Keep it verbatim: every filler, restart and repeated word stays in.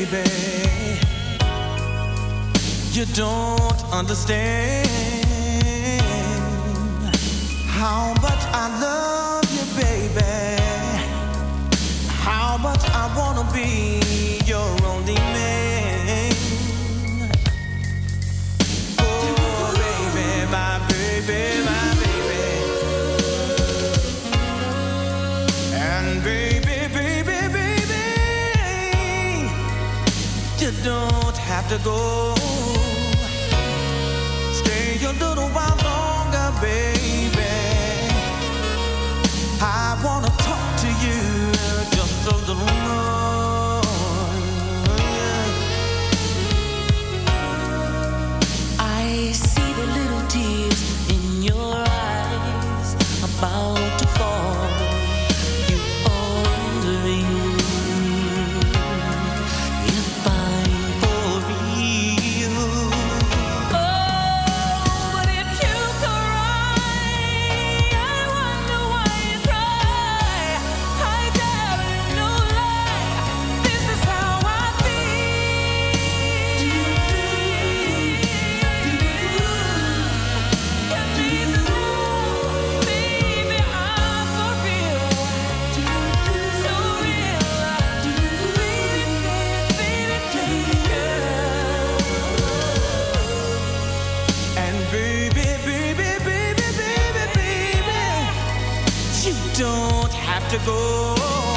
baby, you don't understand how much I love you, baby, how much I wanna be your only man. Oh, baby, my baby, my baby, and baby, baby, baby, you don't have to go. Stay a little while longer, baby. I wanna talk to you just a little more. I see the little tears in your eyes about to fall. You are wondering if I'm for real. Oh, but if you cry, I wonder why you cry. I tell you no lie, this is how I feel. You need to know, baby, I'm for real. So real, baby, baby, girl. And baby, baby, baby, baby, baby, you don't have to go.